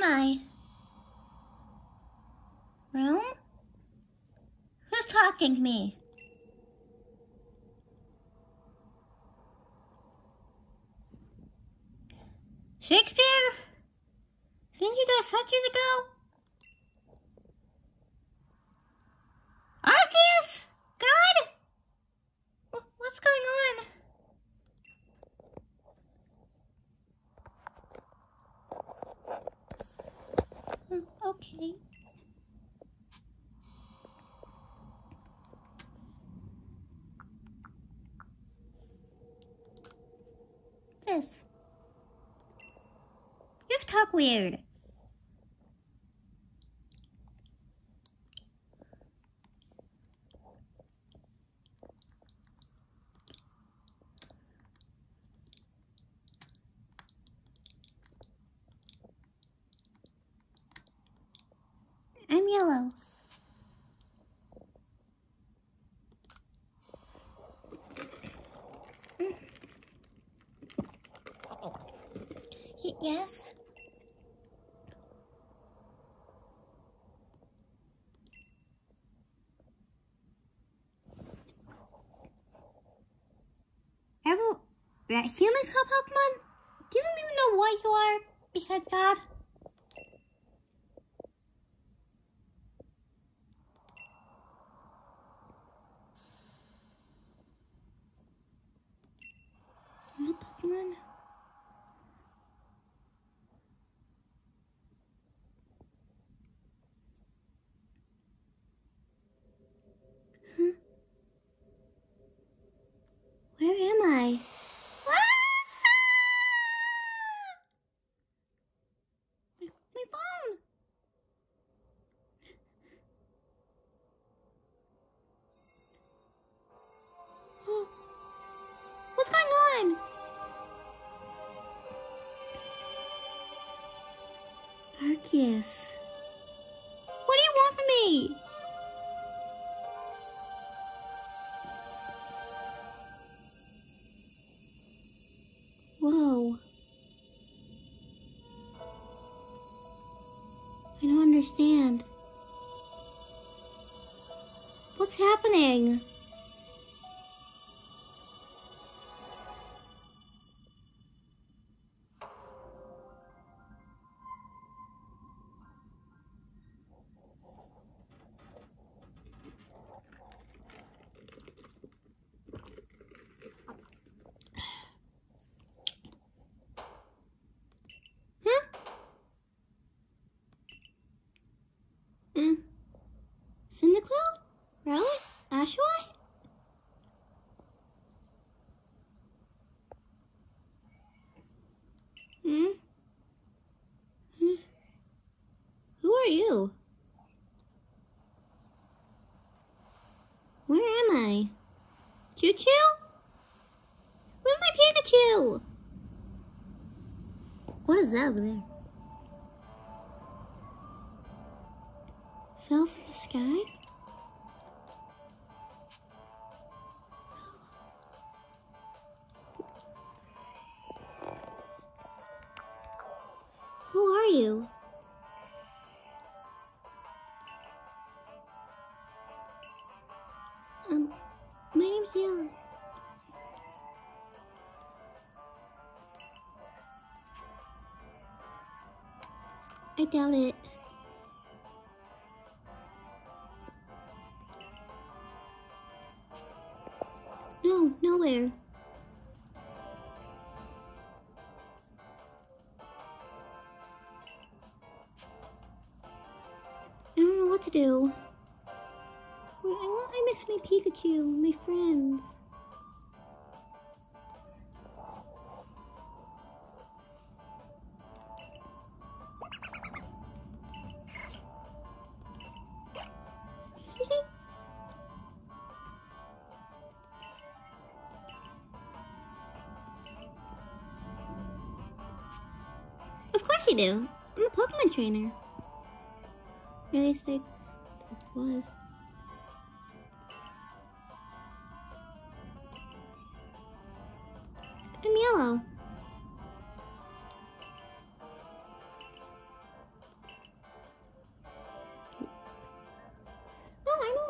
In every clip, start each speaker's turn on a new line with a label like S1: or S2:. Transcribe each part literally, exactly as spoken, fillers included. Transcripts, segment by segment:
S1: I? Room? Who's talking to me? Shakespeare? Didn't you die such years ago? Arceus? God? What's going on? Okay. This. You have to talk weird. I'm yellow. Mm. Y yes? Ever that humans call Pokemon? Do you even know what you are besides God? No Pokemon? Huh? Where am I? Ah! My phone! Oh. What's going on? Arceus. What do you want from me? Whoa. I don't understand. What's happening? Mm. Cyndaquil? Really? Hisui? Hmm? Hmm? Who are you? Where am I? Chuchu? Where's my Pikachu? What is that over there? Fell from the sky? Who are you? Um, my name's Yellow. I doubt it. No, nowhere. I don't know what to do. I want, I miss my Pikachu, my friends. Of course you do. I'm a Pokemon trainer. Or at least I was. I'm yellow.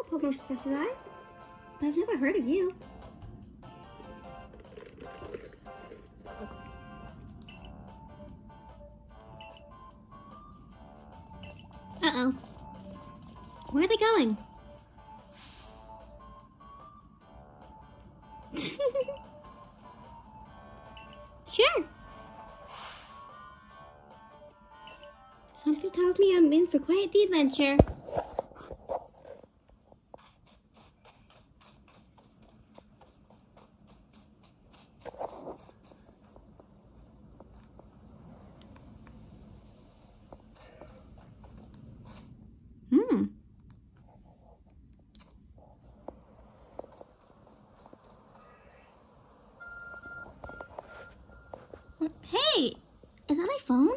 S1: Pokemon Professor I, but I've never heard of you. Uh-oh. Where are they going? Sure. Something tells me I'm in for quite the adventure. Hmm. Hey, is that my phone?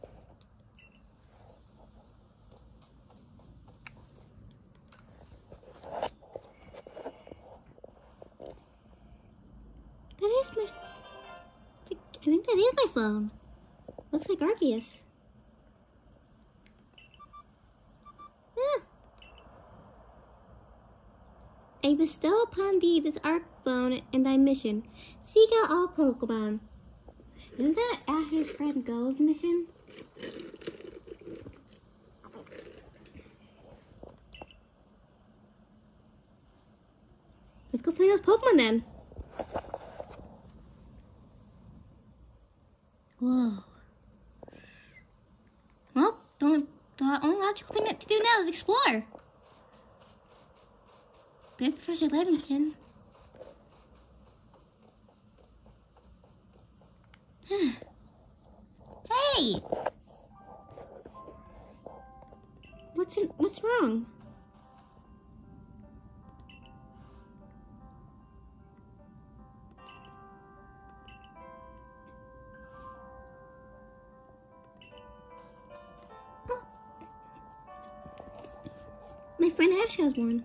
S1: That is my... I think that is my phone. Looks like Arceus. Ah. I bestow upon thee this Arc phone and thy mission. Seek out all Pokemon. Isn't that Ash's friend Go's mission? Let's go play those Pokemon then. Whoa. Well, the only, the only logical thing to do now is explore. Good, Professor Laventon. Hey! What's in, what's wrong? Oh. My friend Ash has one.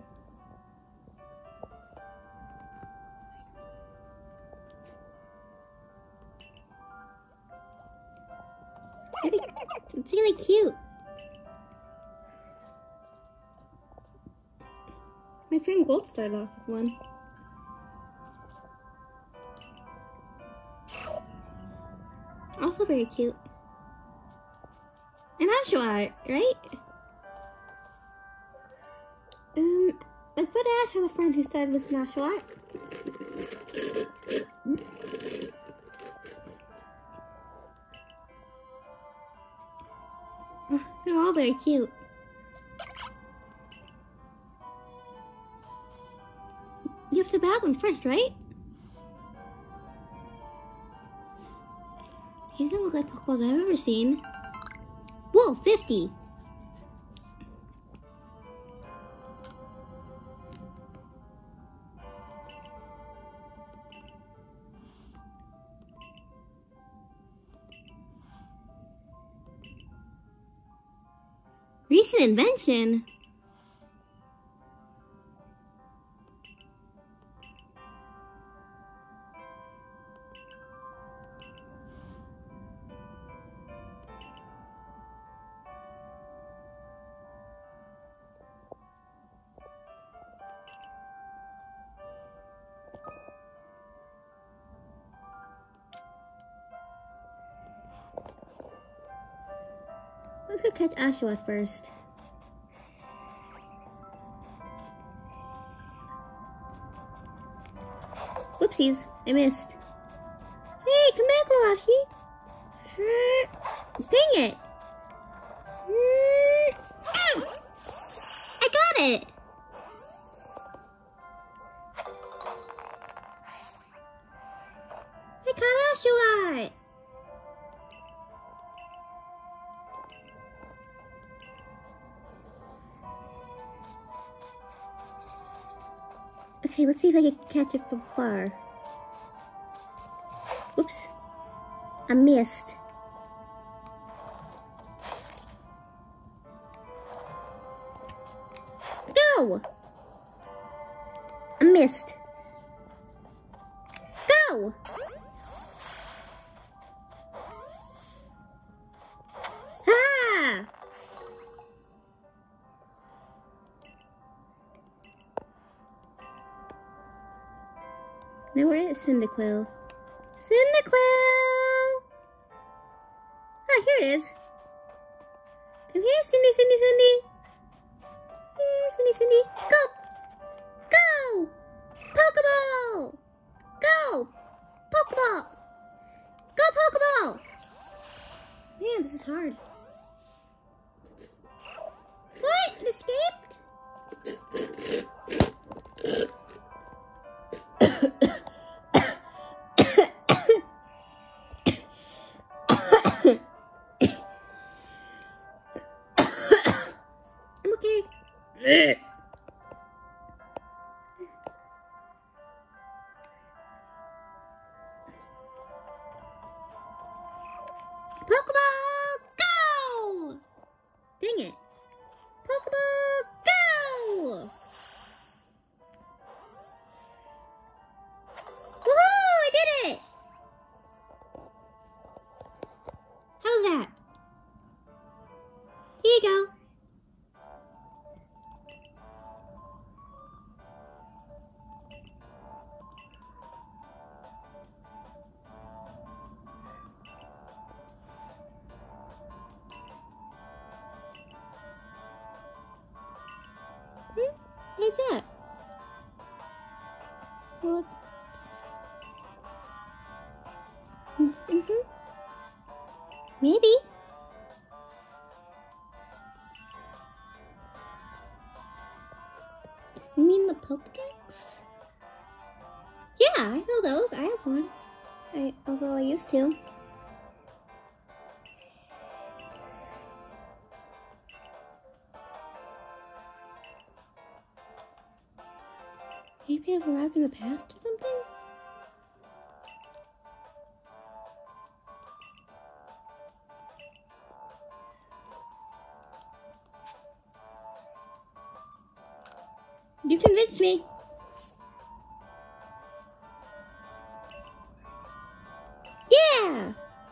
S1: It's really cute. My friend Gold started off with one. Also very cute. And Astro art, right? Um, my friend Ash has a friend who started with Astro art. Oh, they're all very cute. You have to battle them first, right? These don't look like Pokeballs I've ever seen. Whoa, fifty! Recent invention? Let's go catch Ashua first. Whoopsies, I missed. Hey, come back, Lawashi. Dang it. Ow! I got it. I caught Ashua. Okay, let's see if I can catch it from far. Oops. I missed. Go! I missed. Go! Ah! Now where is Cyndaquil? Cyndaquil! Oh, here it is. Come here, Cindy, Cindy, Cindy. Here, Cindy, Cindy. Go! Go! Pokeball! Go! Pokeball! Go, Pokeball! Man, this is hard. What? It escaped? I'm okay. Pokeball, go! Dang it. Pokeball, go! Woohoo! I did it! How's that? Here you go. What's that? What? Mm-hmm. Maybe. You mean the Pokedex? Yeah, I know those. I have one. I, although I used to. Maybe I've arrived in the past or something? You convinced me. Yeah!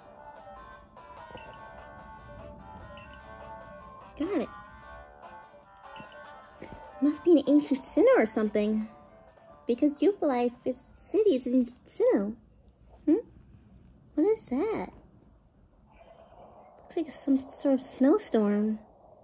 S1: Got it. Must be an ancient sinner or something. Because Jubilife is cities in Sinnoh. Hmm? What is that? Looks like some sort of snowstorm.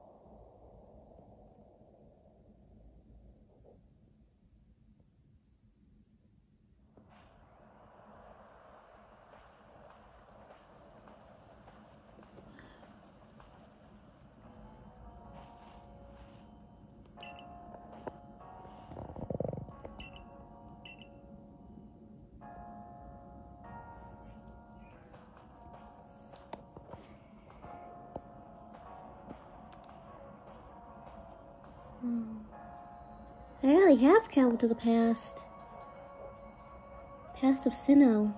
S1: I really have traveled to the past. Past of Sinnoh.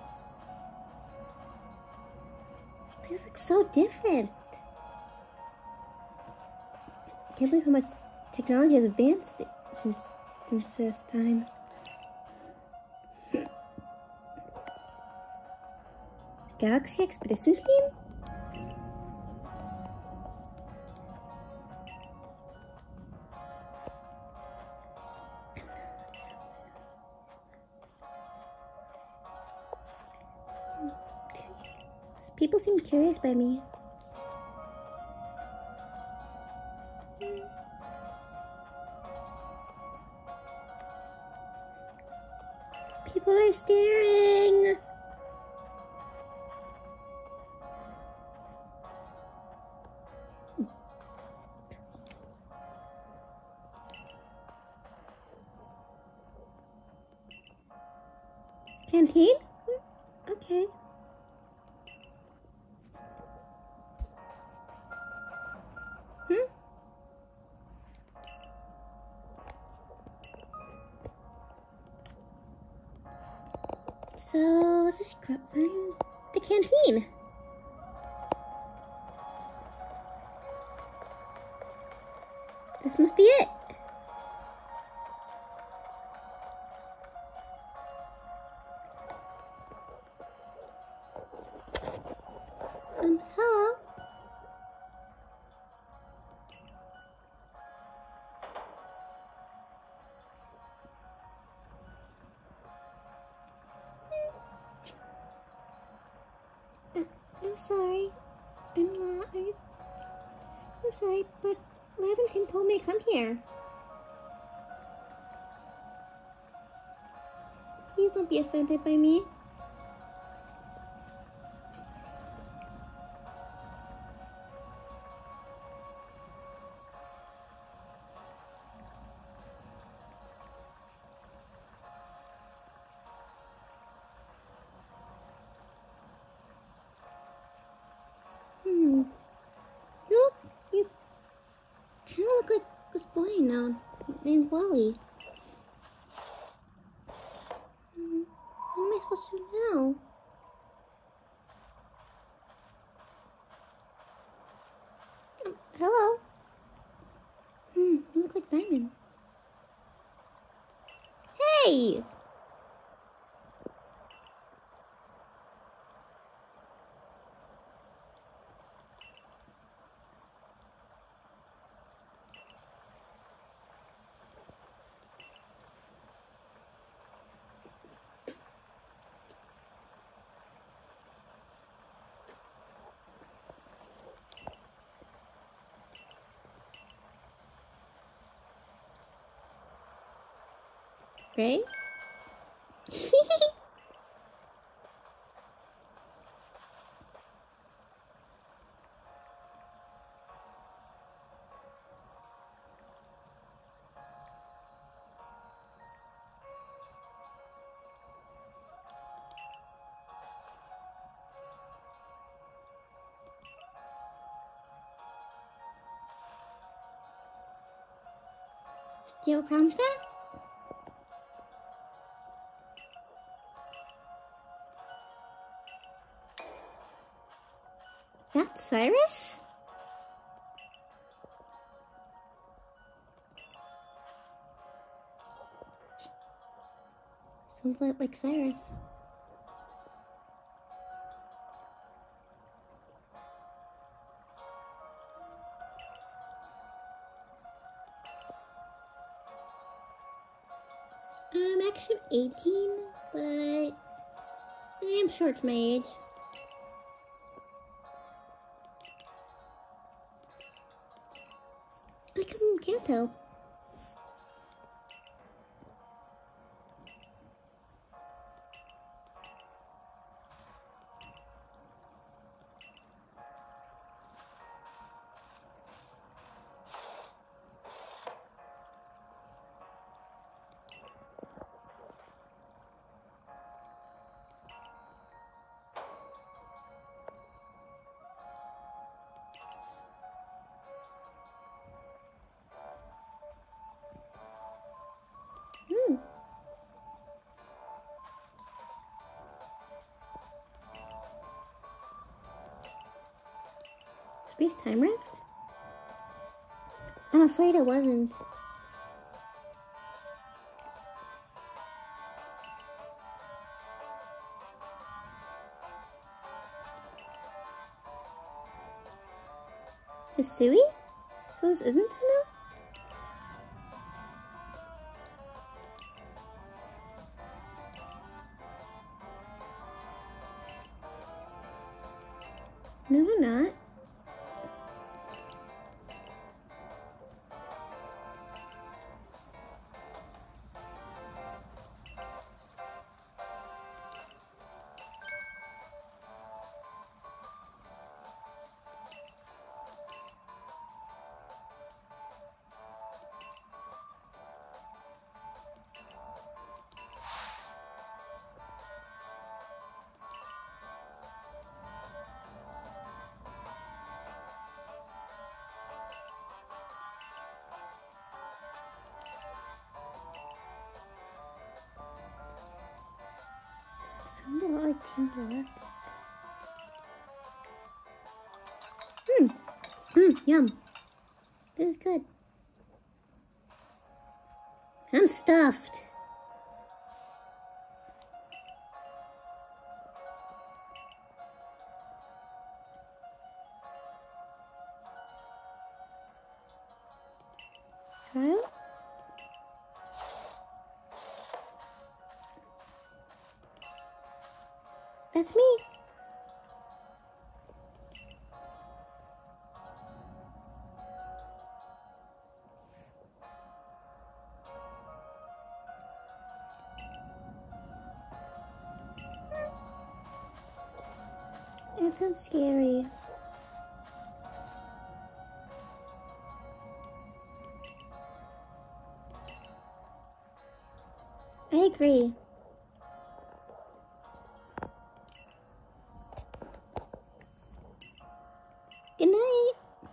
S1: This looks so different. I can't believe how much technology has advanced since, since this time. Galaxy Expedition Team? People seem curious by me. People are staring. Canteen? Okay. So, let's just find the canteen. This must be it. Um, hello? I'm sorry. I'm not. I just... I'm sorry, but Laventon told me to come here. Please don't be offended by me. Hmm. You look, you kind of look like this boy now, named Wally. Hmm. What am I supposed to do now? Oh, hello. Hmm. You look like Diamond. Hey! Right? Do you have a problem with that? That's Cyrus? Sounds a lot like Cyrus. I'm actually eighteen, but I am sure it's my age. I come from Kanto. Hmm. Space time rift? I'm afraid it wasn't. Hisui? So this isn't Snow? No, I'm not. Sounds a lot like Team Galactic. Hmm. Hmm. Yum. This is good. I'm stuffed. Kyle? That's me. That sounds scary. I agree. Good night.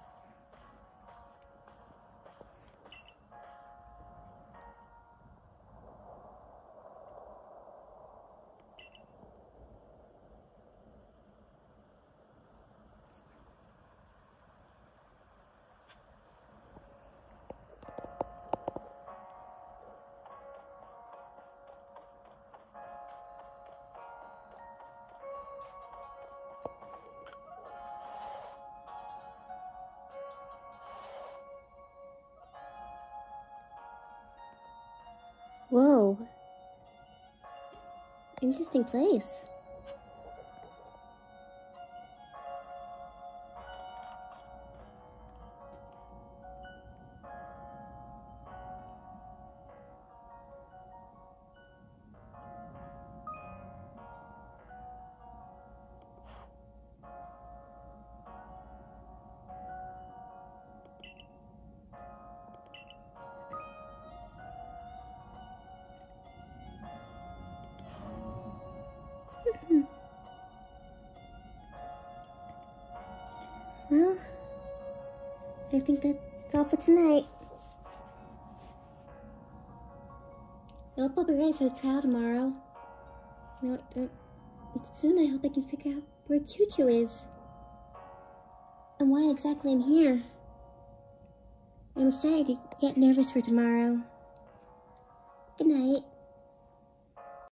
S1: Whoa. Interesting place. Well, I think that's all for tonight. I hope I'll be ready for the trial tomorrow. You know, uh, soon I hope I can figure out where Chuchu is. And why exactly I'm here. I'm excited to get nervous for tomorrow. Good night.